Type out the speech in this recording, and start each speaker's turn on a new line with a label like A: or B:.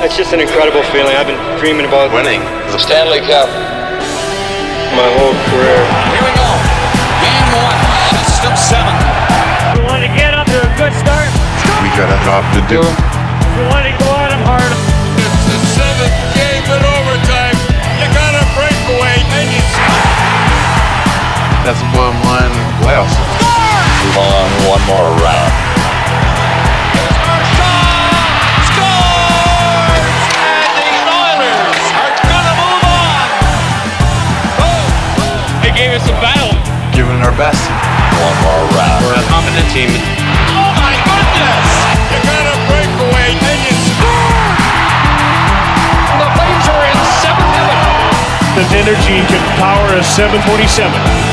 A: It's just an incredible feeling. I've been dreaming about
B: winning the Stanley Cup
A: my whole career.
C: Here we go. Game one. It's still 7.
D: We want to get up to a good start.
E: We got a job to do.
D: We want to go at them hard.
C: It's the 7th game in overtime. You got a breakaway, and you
E: That's the bottom line of the playoffs.
B: move on one more round.
D: Gave us a battle.
E: Giving it our best.
B: One more round.
D: We're a competent team.
C: Oh my goodness! You got a breakaway, and you score!
D: The Flames are in 7th heaven.
F: The energy can power a 727.